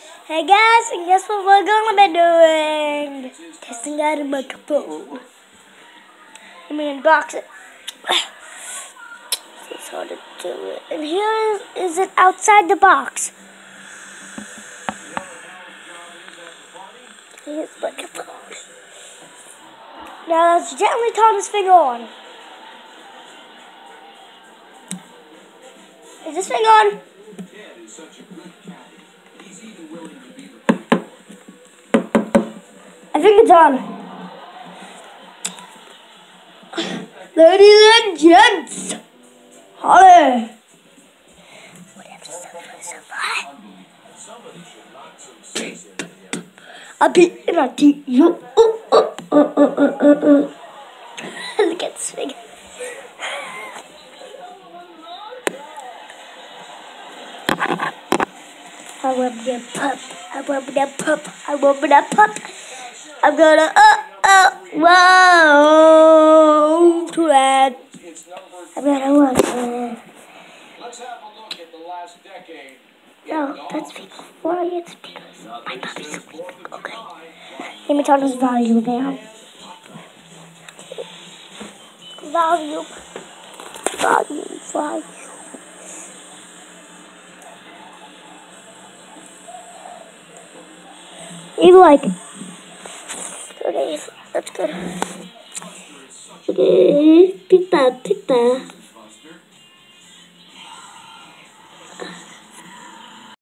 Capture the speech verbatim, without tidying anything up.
Hey guys, and guess what we're gonna be doing? Testing out a microphone. I mean, unbox it. It's hard to do it. And here is, is it outside the box. Here's the microphone. Now let's gently turn this thing on. Is this thing on? I think it's on. Ladies and gents, Holly. I'll be in a deep. You. Look at this thing. I want that pup. I want that pup. I want that pup. I'm gonna, uh, uh, whoa, too bad. I'm gonna watch it. Let's have a look at the last decade. No, that's quiet because my puppy's asleep. Okay. Let me turn this volume down. Volume. Volume, volume. You like it. Okay, that's good. Okay, pizza, pizza.